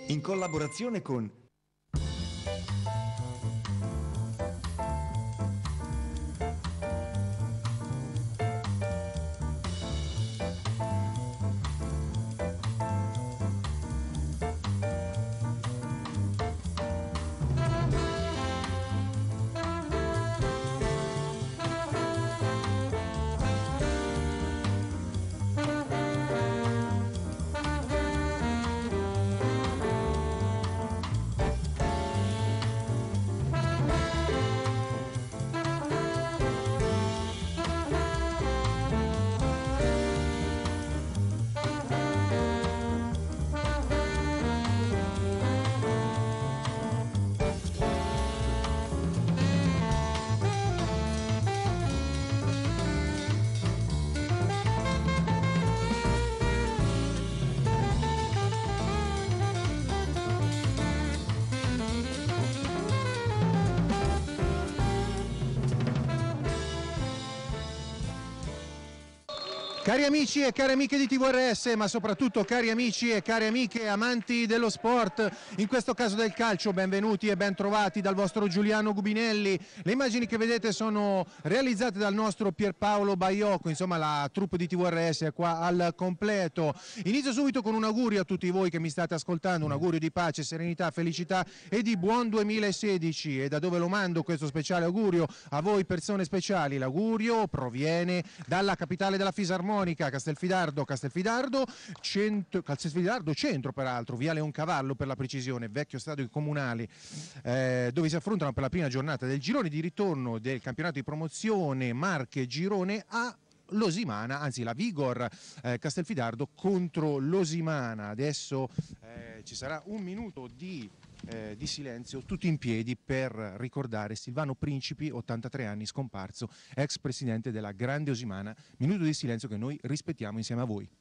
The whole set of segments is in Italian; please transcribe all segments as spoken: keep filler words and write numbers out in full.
in collaborazione con Cari amici e cari amiche di T V R S, ma soprattutto cari amici e cari amiche amanti dello sport, in questo caso del calcio, benvenuti e ben trovati dal vostro Giuliano Gubinelli. Le immagini che vedete sono realizzate dal nostro Pierpaolo Baiocco, insomma la troupe di T V R S è qua al completo. Inizio subito con un augurio a tutti voi che mi state ascoltando, un augurio di pace, serenità, felicità e di buon duemilasedici. E da dove lo mando questo speciale augurio? A voi persone speciali. L'augurio proviene dalla capitale della fisarmonica, Castelfidardo, Castelfidardo, centro, Castelfidardo centro peraltro, via Leoncavallo per la precisione, vecchio stadio comunale, eh, dove si affrontano per la prima giornata del girone di ritorno del campionato di promozione Marche Girone A. Losimana, anzi la Vigor eh, Castelfidardo contro Losimana. Adesso eh, ci sarà un minuto di, eh, di silenzio tutti in piedi per ricordare Silvano Principi, ottantatré anni, scomparso, ex presidente della Grande Osimana. Minuto di silenzio che noi rispettiamo insieme a voi.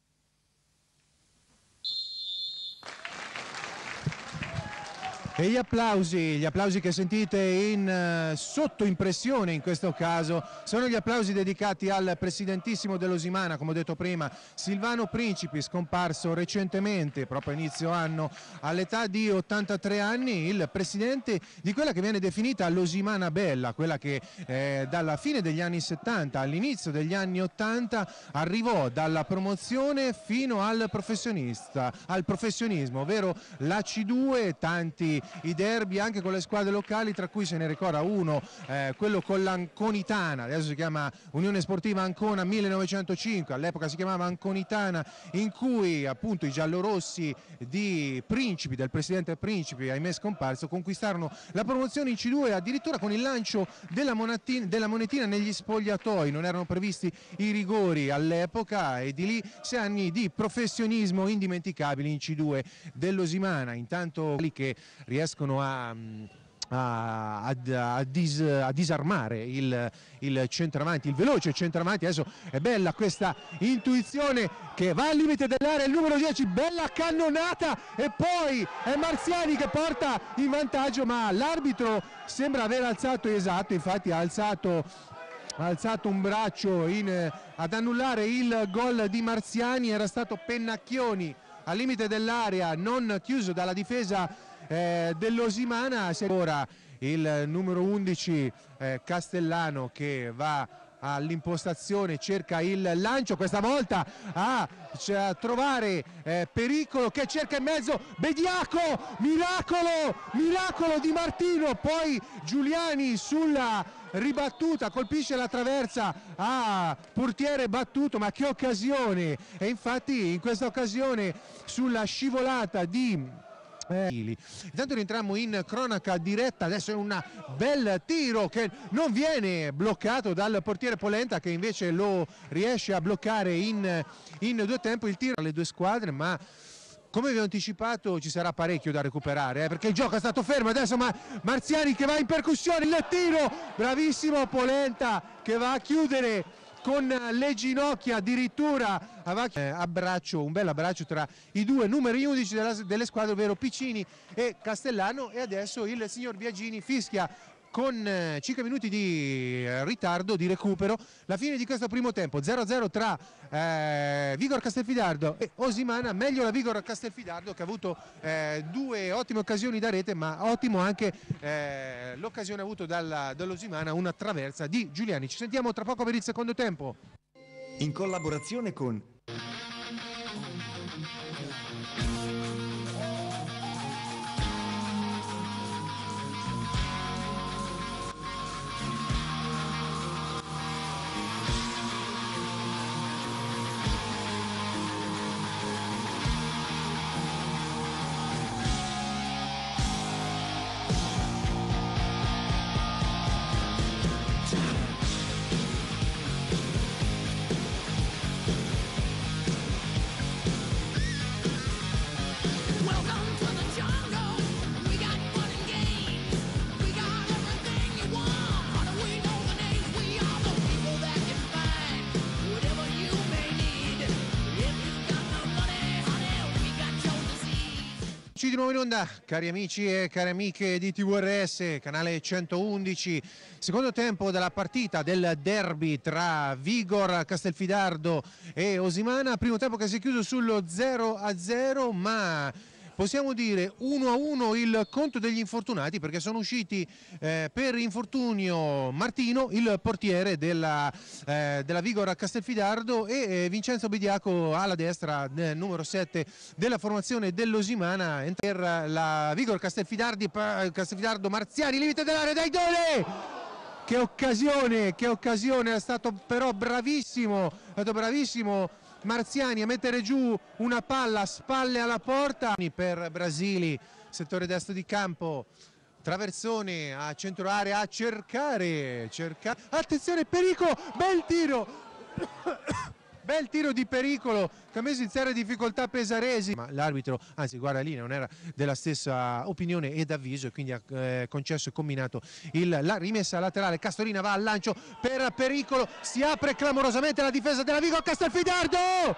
E gli applausi, gli applausi che sentite in uh, sottoimpressione in questo caso sono gli applausi dedicati al presidentissimo dell'Osimana, come ho detto prima, Silvano Principi, scomparso recentemente, proprio a inizio anno, all'età di ottantatré anni, il presidente di quella che viene definita l'Osimana Bella, quella che eh, dalla fine degli anni settanta all'inizio degli anni ottanta arrivò dalla promozione fino al professionista, al professionismo, ovvero la C due, tanti i derby anche con le squadre locali, tra cui se ne ricorda uno, eh, quello con l'Anconitana, adesso si chiama Unione Sportiva Ancona millenovecentocinque, all'epoca si chiamava Anconitana, in cui appunto i giallorossi di Principi, del presidente Principi, ahimè scomparso, conquistarono la promozione in C due addirittura con il lancio della monetina, della monetina negli spogliatoi. Non erano previsti i rigori all'epoca e di lì sei anni di professionismo indimenticabili in C due dell'Osimana. Intanto lì che riescono a, a, a, a, dis, a disarmare il, il centravanti, il veloce centravanti. Adesso è bella questa intuizione che va al limite dell'area, il numero dieci, bella cannonata, e poi è Marziani che porta in vantaggio, ma l'arbitro sembra aver alzato, esatto, infatti ha alzato ha alzato un braccio in, ad annullare il gol di Marziani. Era stato Pennacchioni al limite dell'area, non chiuso dalla difesa Eh, dell'Osimana. Ora il numero undici eh, Castellano che va all'impostazione, cerca il lancio, questa volta a, cioè, a trovare eh, Pericolo che cerca in mezzo, Bediaco, miracolo, miracolo di Martino, poi Giuliani sulla ribattuta colpisce la traversa a portiere battuto, ma che occasione! E infatti in questa occasione sulla scivolata di Eh, intanto rientriamo in cronaca diretta. Adesso è un bel tiro che non viene bloccato dal portiere Polenta, che invece lo riesce a bloccare in, in due tempi. Il tiro alle due squadre, ma come vi ho anticipato ci sarà parecchio da recuperare, eh, perché il gioco è stato fermo. Adesso ma Marziani che va in percussione, il tiro, bravissimo Polenta che va a chiudere con le ginocchia addirittura, eh, abbraccio, un bel abbraccio tra i due numeri undici della, delle squadre, ovvero Piccini e Castellano. E adesso il signor Biagini fischia con eh, cinque minuti di eh, ritardo, di recupero, la fine di questo primo tempo, zero a zero tra eh, Vigor Castelfidardo e Osimana. Meglio la Vigor Castelfidardo, che ha avuto eh, due ottime occasioni da rete, ma ottimo anche eh, l'occasione avuta dall'Osimana, una traversa di Giuliani. Ci sentiamo tra poco per il secondo tempo. In collaborazione con Di nuovo in onda, cari amici e cari amiche di T V R S, canale centoundici, secondo tempo della partita del derby tra Vigor Castelfidardo e Osimana, primo tempo che si è chiuso sullo zero a zero, ma possiamo dire uno a uno il conto degli infortunati, perché sono usciti eh, per infortunio Martino, il portiere della, eh, della Vigor Castelfidardo, e eh, Vincenzo Bediaco alla destra, eh, numero sette della formazione dell'Osimana. Per la Vigor Castelfidardi, Castelfidardo, Marziani, limite dell'area, dai Dole! Che occasione, che occasione, è stato però bravissimo, è stato bravissimo Marziani a mettere giù una palla a spalle alla porta per Brasili, settore destro di campo, traversone a centro area a cercare, cercare, attenzione, pericolo, bel tiro, bel tiro di Pericolo che ha messo in seria difficoltà Pesaresi, ma l'arbitro, anzi guarda lì, non era della stessa opinione ed avviso, e quindi ha eh, concesso e combinato il, la rimessa laterale. Castorina va al lancio per Pericolo, si apre clamorosamente la difesa della Vigor Castelfidardo,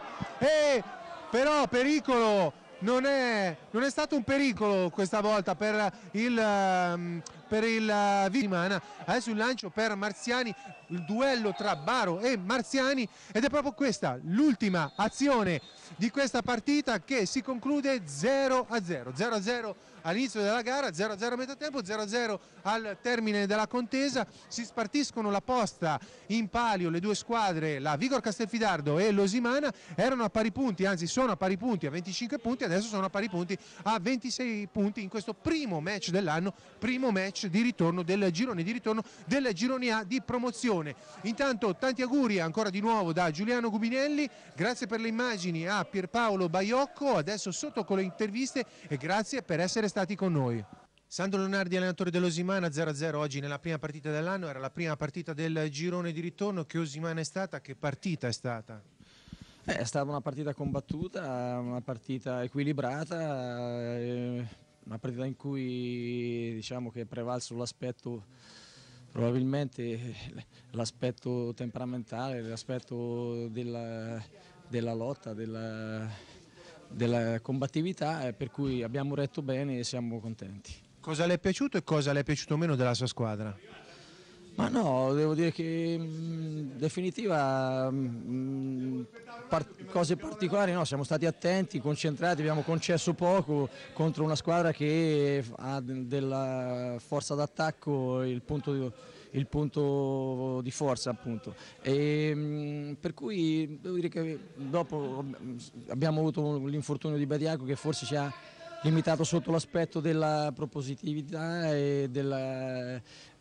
e però Pericolo non è, non è stato un pericolo questa volta per il, um, per il uh, Vigimana. Adesso il lancio per Marziani, il duello tra Baro e Marziani, ed è proprio questa l'ultima azione di questa partita, che si conclude zero a zero, zero a zero all'inizio della gara, zero a zero a metà tempo, zero a zero al termine della contesa. Si spartiscono la posta in palio le due squadre, la Vigor Castelfidardo e l'Osimana. Erano a pari punti, anzi sono a pari punti a venticinque punti, adesso sono a pari punti a ventisei punti in questo primo match dell'anno, primo match di ritorno del girone di ritorno del girone A di promozione. Intanto tanti auguri ancora di nuovo da Giuliano Gubinelli, grazie per le immagini a Pierpaolo Baiocco, adesso sotto con le interviste, e grazie per essere stati con noi. Sandro Leonardi, allenatore dell'Osimana, zero a zero oggi nella prima partita dell'anno, era la prima partita del girone di ritorno. Che Osimana è stata? Che partita è stata? Eh, è stata una partita combattuta, una partita equilibrata, eh, una partita in cui diciamo che è prevalso l'aspetto, probabilmente l'aspetto temperamentale, l'aspetto della, della lotta, della, della combattività, per cui abbiamo retto bene e siamo contenti. Cosa le è piaciuto e cosa le è piaciuto meno della sua squadra? Ma no, devo dire che in definitiva mh, part cose particolari no, siamo stati attenti, concentrati, abbiamo concesso poco contro una squadra che ha della forza d'attacco il punto di, il punto di forza, appunto. E, mh, per cui devo dire che dopo abbiamo avuto l'infortunio di Bediaco, che forse ci ha limitato sotto l'aspetto della propositività e della,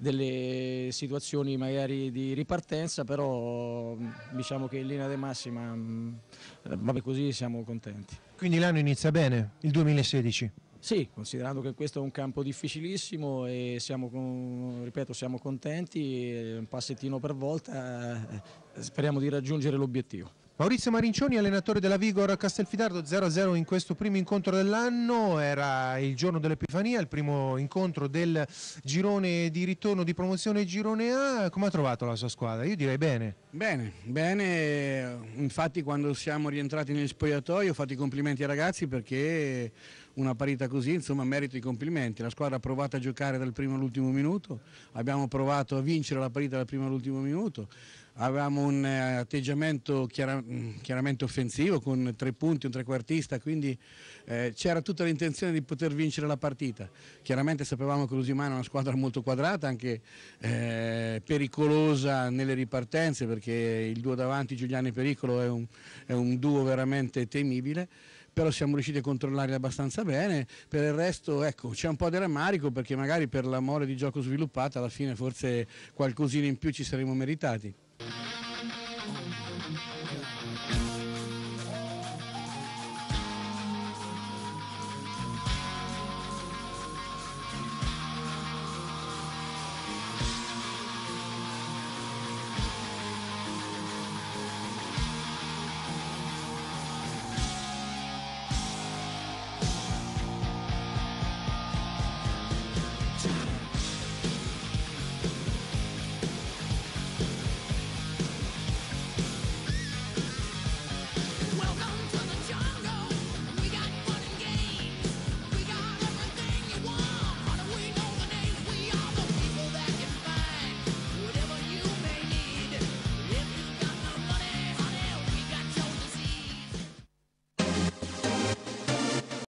delle situazioni magari di ripartenza, però diciamo che in linea di massima, vabbè, così siamo contenti. Quindi l'anno inizia bene, il duemilasedici? Sì, considerando che questo è un campo difficilissimo e siamo, ripeto, siamo contenti, un passettino per volta, speriamo di raggiungere l'obiettivo. Maurizio Marincioni, allenatore della Vigor Castelfidardo, zero a zero in questo primo incontro dell'anno, era il giorno dell'Epifania, il primo incontro del girone di ritorno di promozione girone A. Come ha trovato la sua squadra? Io direi bene. Bene, bene, infatti quando siamo rientrati negli spogliatoi ho fatto i complimenti ai ragazzi, perché una partita così, insomma merito i complimenti. La squadra ha provato a giocare dal primo all'ultimo minuto, abbiamo provato a vincere la partita dal primo all'ultimo minuto, avevamo un eh, atteggiamento chiara, chiaramente offensivo con tre punti, un trequartista, quindi eh, c'era tutta l'intenzione di poter vincere la partita. Chiaramente sapevamo che l'Usimana è una squadra molto quadrata, anche eh, pericolosa nelle ripartenze, perché il duo davanti Giuliani Pericolo è un, è un duo veramente temibile, però siamo riusciti a controllarli abbastanza bene. Per il resto ecco, c'è un po' di rammarico, perché magari per l'amore di gioco sviluppato alla fine forse qualcosina in più ci saremmo meritati.